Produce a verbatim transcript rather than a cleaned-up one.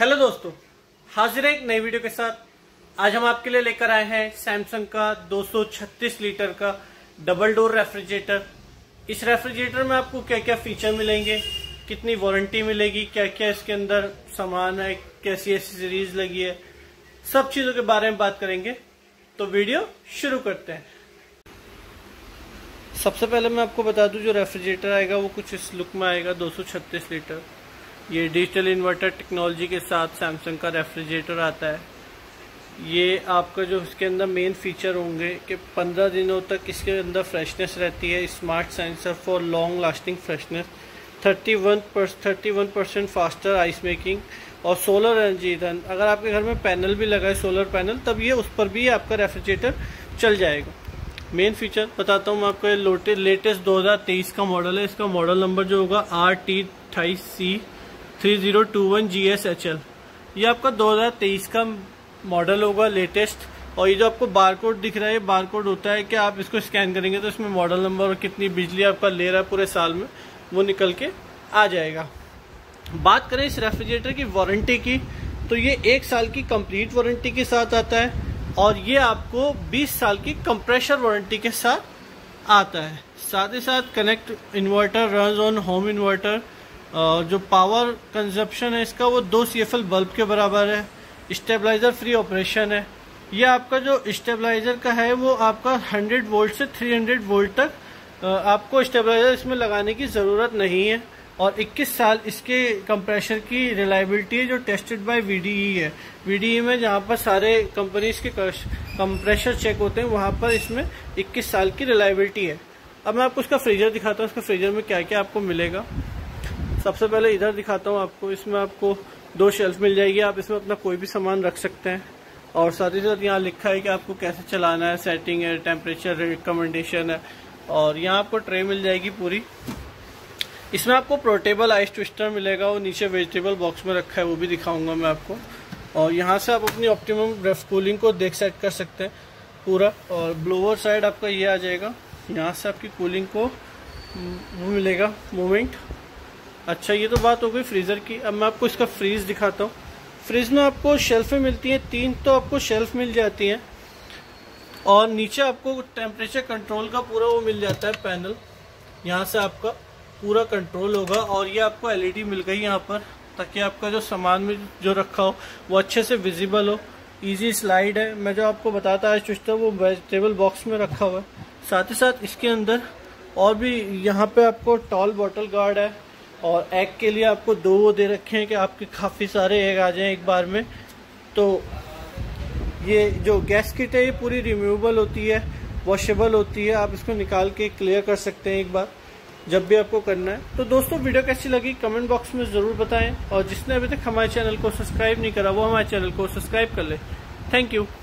Hello दोस्तों, हाजिर है एक नई वीडियो के साथ। आज हम आपके लिए लेकर आए हैं सैमसंग का दो सौ छत्तीस लीटर का डबल डोर रेफ्रिजरेटर। इस रेफ्रिजरेटर में आपको क्या क्या फीचर मिलेंगे, कितनी वारंटी मिलेगी, क्या क्या इसके अंदर सामान है, कैसी एसेसरीज लगी है, सब चीजों के बारे में बात करेंगे। तो वीडियो शुरू करते हैं। सबसे पहले मैं आपको बता दूं, जो रेफ्रिजरेटर आएगा वो कुछ इस लुक में आएगा। दो सौ छत्तीस लीटर ये डिजिटल इन्वर्टर टेक्नोलॉजी के साथ सैमसंग का रेफ्रिजरेटर आता है। ये आपका जो इसके अंदर मेन फीचर होंगे कि पंद्रह दिनों तक इसके अंदर फ्रेशनेस रहती है। Smart sensor for long lasting freshness, thirty one percent faster ice making और सोलर एनर्जी रन। अगर आपके घर में पैनल भी लगा है, सोलर पैनल, तब ये उस पर भी आपका रेफ्रिजरेटर चल जाएगा। मेन फीचर बताता हूँ मैं आपको। लेटेस्ट दो हज़ार तेईस का मॉडल है। इसका मॉडल नंबर जो होगा आर टी अट्ठाईस C three zero two one G S H L. ये आपका दो हज़ार तेईस का मॉडल होगा, लेटेस्ट। और ये जो आपको बार कोड दिख रहा है, बार कोड होता है कि आप इसको स्कैन करेंगे तो इसमें मॉडल नंबर और कितनी बिजली आपका ले रहा है पूरे साल में, वो निकल के आ जाएगा। बात करें इस रेफ्रिजरेटर की वारंटी की, तो ये एक साल की कंप्लीट वारंटी के साथ आता है और ये आपको बीस साल की कंप्रेशर वारंटी के साथ आता है। साथ ही साथ connect inverter run on home inverter. जो पावर कंजप्शन है इसका वो दो सी एफ एल बल्ब के बराबर है। स्टेबलाइजर फ्री ऑपरेशन है। ये आपका जो स्टेबलाइजर का है वो आपका हंड्रेड वोल्ट से थ्री हंड्रेड वोल्ट तक आपको स्टेबलाइजर इसमें लगाने की ज़रूरत नहीं है। और इक्कीस साल इसके कंप्रेशर की रिलायबिलिटी है, जो tested by V D E है। वी डी ई में जहाँ पर सारे कंपनीज के कंप्रेशर चेक होते हैं, वहाँ पर इसमें इक्कीस साल की रिलायबिलिटी है। अब मैं आपको इसका फ्रीजर दिखाता हूँ, इसका फ्रीजर में क्या क्या आपको मिलेगा। सबसे पहले इधर दिखाता हूँ आपको। इसमें आपको दो शेल्फ मिल जाएगी, आप इसमें अपना कोई भी सामान रख सकते हैं। और साथ ही साथ यहाँ लिखा है कि आपको कैसे चलाना है, सेटिंग है, टेम्परेचर रिकमेंडेशन है। और यहाँ आपको ट्रे मिल जाएगी पूरी। इसमें आपको पोर्टेबल आइस ट्विस्टर मिलेगा, वो नीचे वेजिटेबल बॉक्स में रखा है, वो भी दिखाऊंगा मैं आपको। और यहाँ से आप अपनी ऑप्टिमम ड्राफ्ट कूलिंग को देख सेट कर सकते हैं पूरा। और ब्लोअर साइड आपका ये आ जाएगा, यहाँ से आपकी कूलिंग को वो मिलेगा मूवमेंट। अच्छा, ये तो बात हो गई फ्रीजर की। अब मैं आपको इसका फ्रीज दिखाता हूँ। फ्रिज में आपको शेल्फें मिलती हैं, तीन तो आपको शेल्फ मिल जाती हैं। और नीचे आपको टेम्परेचर कंट्रोल का पूरा वो मिल जाता है पैनल, यहाँ से आपका पूरा कंट्रोल होगा। और ये आपको एल ई डी मिल गई यहाँ पर, ताकि आपका जो सामान में जो रखा हो वो अच्छे से विजिबल हो। इजी स्लाइड है। मैं जो आपको बताता है ट्विस्टर, वो वेजिटेबल बॉक्स में रखा हुआ है। साथ ही साथ इसके अंदर और भी यहाँ पे आपको टॉल बॉटल गार्ड है। और एग के लिए आपको दो वो दे रखे हैं कि आपके काफ़ी सारे एग आ जाएं एक बार में। तो ये जो गैस किट है ये पूरी रिमूवेबल होती है, वॉशेबल होती है। आप इसको निकाल के क्लियर कर सकते हैं एक बार जब भी आपको करना है। तो दोस्तों, वीडियो कैसी लगी कमेंट बॉक्स में ज़रूर बताएं। और जिसने अभी तक हमारे चैनल को सब्सक्राइब नहीं करा वो हमारे चैनल को सब्सक्राइब कर ले। Thank you.